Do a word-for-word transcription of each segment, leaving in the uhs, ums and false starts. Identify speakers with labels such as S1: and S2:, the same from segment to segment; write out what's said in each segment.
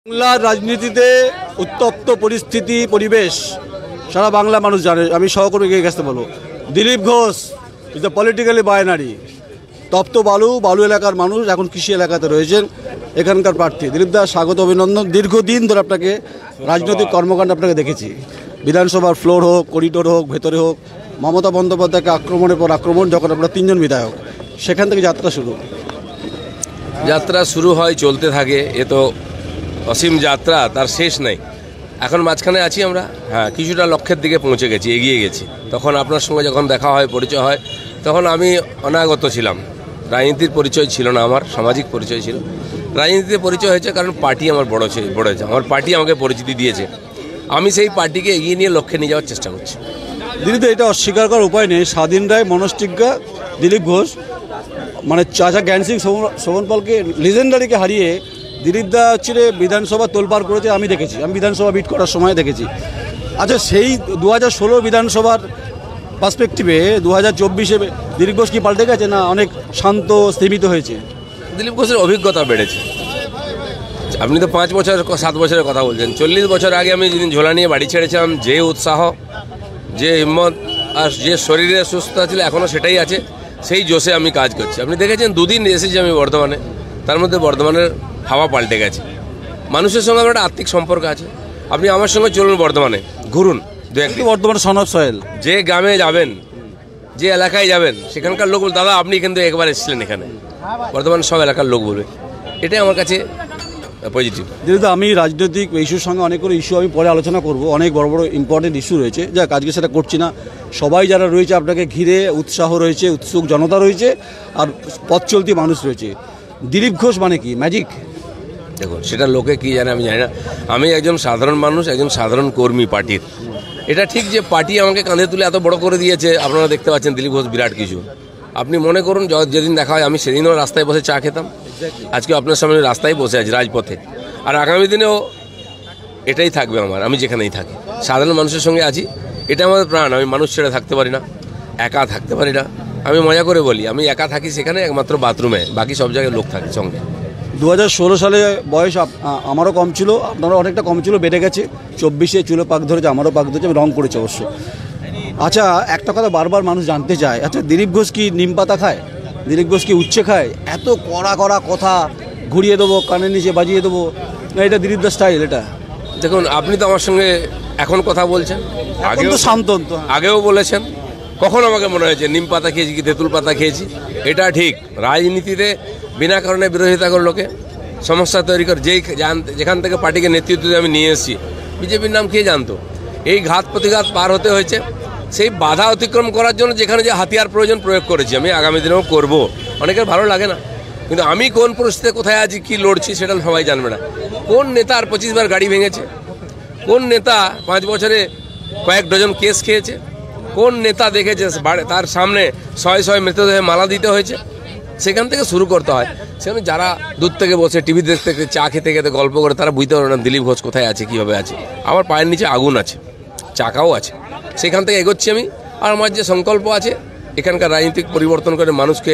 S1: বাংলার রাজনীতিতে উত্তপ্ত পরিস্থিতি পরিবেশ সারা বাংলা মানুষ জানে। আমি সহকর্মীকে কাছে বলবো, Dilip Ghosh is the politically binary. তপ্ত বালু বালু এলাকার মানুষ এখন কৃষি এলাকাতে রয়েছেন এখানকার প্রার্থী দিলীপ দা, স্বাগত অভিনন্দন। দীর্ঘদিন ধরে আপনাকে রাজনৈতিক কর্মকাণ্ড আপনাকে দেখেছি, বিধানসভার ফ্লোর হোক, করিডোর হোক, ভেতরে হোক, মমতা বন্দ্যোপাধ্যায়কে আক্রমণের পর আক্রমণ, যখন আপনারা তিনজন বিধায়ক, সেখান থেকে যাত্রা শুরু
S2: যাত্রা শুরু হয়, চলতে থাকে। এ তো অসীম যাত্রা, তার শেষ নাই। এখন মাঝখানে আছি আমরা, হ্যাঁ কিছুটা লক্ষ্যের দিকে পৌঁছে গেছি, এগিয়ে গেছি। তখন আপনার সঙ্গে যখন দেখা হয়, পরিচয় হয়, তখন আমি অনাগত ছিলাম, রাজনীতির পরিচয় ছিল না আমার, সামাজিক পরিচয় ছিল। রাজনীতিতে পরিচয় হয়েছে কারণ পার্টি আমার বড় ছিল, বড় হয়েছে আমার পার্টি, আমাকে পরিচিতি দিয়েছে। আমি সেই পার্টিকে এগিয়ে নিয়ে লক্ষ্যে নিয়ে যাওয়ার চেষ্টা করছি।
S1: দিলীপ দা, এটা অস্বীকার করার উপায় নেই, স্বাধীন রায়, মনস্টিজ্ঞা, দিলীপ ঘোষ, মানে চাচা জ্ঞান সিং শোভন পালকে, লিজেন্ডারিকে হারিয়ে দিলীপ দা হচ্ছে বিধানসভা তোলপাড় করেছে। আমি দেখেছি, আমি বিধানসভা বিট করার সময় দেখেছি। আচ্ছা, সেই দু হাজার ষোলো বিধানসভার পার্সপেক্টিভে দু হাজার চব্বিশে দিলীপ ঘোষ কি পাল্টে গেছে, না অনেক শান্ত স্থিমিত হয়েছে?
S2: দিলীপ ঘোষের অভিজ্ঞতা বেড়েছে। আপনি তো পাঁচ বছর সাত বছরের কথা বলছেন। চল্লিশ বছর আগে আমি যেদিন ঝোলা নিয়ে বাড়ি ছেড়েছিলাম, যে উৎসাহ, যে হিম্মত আর যে শরীরে সুস্থতা ছিল, এখনও সেটাই আছে। সেই জোশে আমি কাজ করছি। আপনি দেখেছেন দুদিন এসেছি আমি বর্ধমানে, তার মধ্যে বর্ধমানের হাওয়া পাল্টে গেছে। মানুষের সঙ্গে আমার একটা আত্মিক সম্পর্ক আছে। আপনি আমার সঙ্গে চলুন, বর্ধমানে ঘুরুন,
S1: বর্ধমানে সন অফ সয়েল,
S2: যে গ্রামে যাবেন, যে এলাকায় যাবেন, সেখানকার লোক বলবে, দাদা আপনি কিন্তু একবার এসেছিলেন এখানে। বর্ধমানের সব এলাকার লোক বলবে, এটাই আমার কাছে পজিটিভ।
S1: যেহেতু আমি রাজনৈতিক ইস্যুর সঙ্গে অনেকগুলো ইস্যু আমি পরে আলোচনা করব, অনেক বড় বড় ইম্পর্টেন্ট ইস্যু রয়েছে, যাক আজকে সেটা করছি না। সবাই যারা রয়েছে আপনাকে ঘিরে, উৎসাহ রয়েছে, উৎসুক জনতা রয়েছে, আর পথ চলতি মানুষ রয়েছে। দিলীপ ঘোষ মানে কি ম্যাজিক?
S2: দেখুন, সেটা লোকে কি জানে আমি জানি না। আমি একজন সাধারণ মানুষ, একজন সাধারণ কর্মী পার্টির। এটা ঠিক যে পার্টি আমাকে কাঁধে তুলে এত বড় করে দিয়েছে, আপনারা দেখতে পাচ্ছেন দিলীপ ঘোষ বিরাট কিছু। আপনি মনে করুন যেদিন দেখা হয়, আমি সেদিনও রাস্তায় বসে চা খেতাম, আজকে আপনার সামনে রাস্তায় বসে আছি, রাজপথে। আর আগামী দিনেও এটাই থাকবে আমার, আমি যেখানেই থাকি সাধারণ মানুষের সঙ্গে আছি। এটা আমাদের প্রাণ। আমি মানুষ ছেড়ে থাকতে পারি না, একা থাকতে পারি না। আমি মজা করে বলি, আমি একা থাকি সেখানে একমাত্র বাথরুমে, বাকি সব জায়গায় লোক থাকে সঙ্গে।
S1: দু হাজার ষোলো সালে বয়স আমারও কম ছিল, আপনারও অনেকটা কম ছিল, বেড়ে গেছে। চব্বিশে চুলো পাক ধরেছে, আমারও পাক ধরেছে, আমি রং করেছি অবশ্য। আচ্ছা, একটা কথা বারবার মানুষ জানতে চায়, আচ্ছা দিলীপ ঘোষ কি নিম পাতা খায়? দিলীপ ঘোষ কি উচ্ছে খায়? এত কড়া কড়া কথা, ঘুরিয়ে দেবো, কানের নিচে বাজিয়ে দেবো, না এটা দিলীপ দা স্টাইল? এটা
S2: দেখুন, আপনি তো আমার সঙ্গে এখন কথা বলছেন,
S1: আগে তো শান্ত,
S2: আগেও বলেছেন। কখন আমাকে মনে হয়েছে নিম পাতা খেয়েছি কি তেঁতুল পাতা খেয়েছি? এটা ঠিক। রাজনীতিতে বিনা কারণে বিরোধিতা করে লোকে সমস্যা তৈরি করে। যেই যেখান থেকে পার্টিকে নেতৃত্ব দিয়ে আমি নিয়ে এসেছি, বিজেপির নাম কে জানতো? এই ঘাত প্রতিঘাত পার হতে হয়েছে। সেই বাধা অতিক্রম করার জন্য যেখানে যে হাতিয়ার প্রয়োজন প্রয়োগ করেছি, আমি আগামী দিনেও করব। অনেকের ভালো লাগে না, কিন্তু আমি কোন পরিস্থিতিতে কোথায় আছি, কী লড়ছি, সেটা সবাই জানবে না। কোন নেতা আর পঁচিশ বার গাড়ি ভেঙেছে? কোন নেতা পাঁচ বছরে কয়েক ডজন কেস খেয়েছে? কোন নেতা দেখেছে তার সামনে শয়ে শয়ে মৃতদেহে মালা দিতে হয়েছে? সেখান থেকে শুরু করতে হয়। সেখানে যারা দূর থেকে বসে টিভি দেখতে দেখতে, চা খেতে খেতে গল্প করে, তারা বুঝতে পারে না দিলীপ ঘোষ কোথায় আছে, কীভাবে আছে। আমার পায়ের নিচে আগুন আছে, চাকাও আছে, সেখান থেকে এগোচ্ছি আমি। আর আমার যে সংকল্প আছে, এখানকার রাজনীতিক পরিবর্তন করে মানুষকে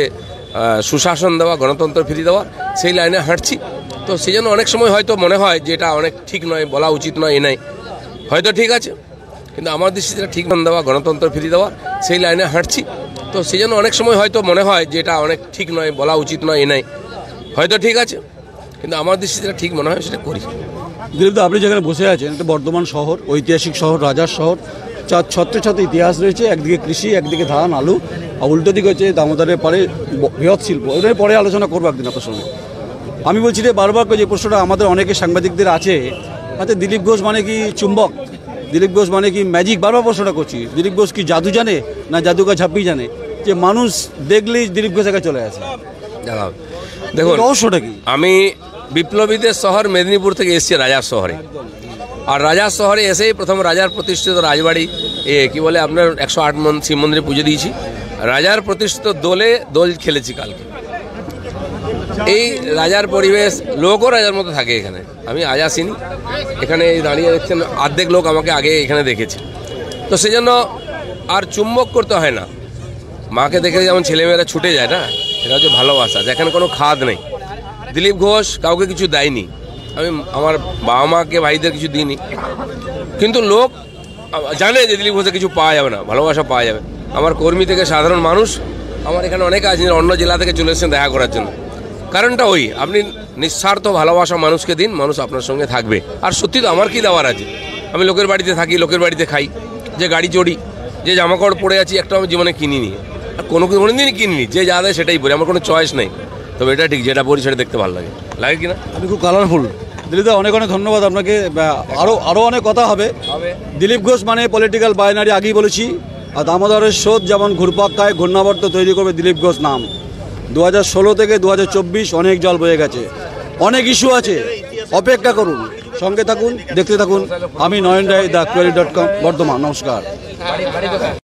S2: সুশাসন দেওয়া, গণতন্ত্র ফিরিয়ে দেওয়া, সেই লাইনে হাঁটছি। তো সেই জন্য অনেক সময় হয়তো মনে হয় যে এটা অনেক ঠিক নয়, বলা উচিত নয়, এ নাই, হয়তো ঠিক আছে, কিন্তু আমার দৃষ্টিতে ঠিক দেওয়া, গণতন্ত্র ফিরিয়ে দেওয়া, সেই লাইনে হাঁটছি। তো সেই জন্য অনেক সময় হয়তো মনে হয় যে এটা অনেক ঠিক নয়, বলা উচিত নয়, এ নাই, হয়তো ঠিক আছে, কিন্তু আমার দৃষ্টিতে ঠিক মনে হয় সেটা করি।
S1: দিলীপ দা, আপনি যেখানে বসে আছেন, এটা বর্ধমান শহর, ঐতিহাসিক শহর, রাজার শহর, চার ছত্র ছত্র ইতিহাস রয়েছে। একদিকে কৃষি, একদিকে ধান, আলু, আর উল্টো দিকে হচ্ছে দামোদরের পরে বৃহৎ শিল্প। ওদের পরে আলোচনা করবো একদিন আপনার সঙ্গে। আমি বলছি যে বারবার যে প্রশ্নটা আমাদের অনেকে সাংবাদিকদের আছে, আচ্ছা দিলীপ ঘোষ মানে কি চুম্বক? দিলীপ ঘোষ মানে কি ম্যাজিক? বারবার প্রশ্নটা করছি, দিলীপ ঘোষ কি জাদু জানে, না জাদুকা ঝাপ্পি জানে, যে মানুষ দেখলেই দিলীপ ঘোষ একা চলে আসে?
S2: দেখুন,
S1: রহস্যটা কি?
S2: আমি বিপ্লবীদের শহর মেদিনীপুর থেকে এসেছি রাজার শহরে। আর রাজার শহরে এসেই প্রথম রাজার প্রতিষ্ঠিত রাজবাড়ি, এ কি বলে আপনার একশো আট মন শিব মন্দিরে পুজো দিয়েছি। রাজার প্রতিষ্ঠিত দোলে দোল খেলেছি কালকে। এই রাজার পরিবেশ, লোকও রাজার মতো থাকে এখানে। আমি আজ আসিনি, এখানে দাঁড়িয়ে দেখছেন অর্ধেক লোক আমাকে আগে এখানে দেখেছে। তো সেই জন্য আর চুম্বক করতে হয় না। মাকে দেখে যেমন ছেলেমেয়েরা ছুটে যায় না, এটা হচ্ছে ভালোবাসা, যেখানে কোনো খাদ নেই। দিলীপ ঘোষ কাউকে কিছু দেয়নি, আমি আমার বাবা মাকে ভাইদের কিছু দিইনি, কিন্তু লোক জানে যে দিলীপ ঘোষে কিছু পাওয়া যাবে না, ভালোবাসা পাওয়া যাবে। আমার কর্মী থেকে সাধারণ মানুষ, আমার এখানে অনেকে আছেন অন্য জেলা থেকে চলে এসেছেন দেখা করার জন্য। কারণটা ওই, আপনি নিঃস্বার্থ ভালোবাসা মানুষকে দিন, মানুষ আপনার সঙ্গে থাকবে। আর সত্যি তো আমার কি দেওয়ার আছে, আমি লোকের বাড়িতে থাকি, লোকের বাড়িতে খাই, যে গাড়ি চড়ি, যে জামাকাপড় পরে আছি একটা আমি জীবনে কিনিনি, আর কোনো কোনো দিনই কিনিনি, যে যা দেয় সেটাই পরি, আমার কোনো চয়েস নেই। তবে এটা ঠিক, যেটা পরি সেটা দেখতে ভালো লাগে, লাগে কিনা?
S1: আপনি খুব কালারফুল দিলীপদা, অনেক অনেক ধন্যবাদ আপনাকে। আরও আরও অনেক কথা হবে। দিলীপ ঘোষ মানে পলিটিক্যাল বাইনারি, আগেই বলেছি। আর দামোদরের স্রোত যেমন ঘুরপাক খায়, ঘূর্ণাবর্ত তৈরি করবে দিলীপ ঘোষ নাম। দু হাজার ষোলো থেকে দু হাজার চব্বিশ অনেক জল বয়ে গেছে, অনেক ইস্যু আছে, অপেক্ষা করুন, সঙ্গে থাকুন, দেখতে থাকুন। আমি Nayan Roy, the query dot com, Bardhaman. নমস্কার।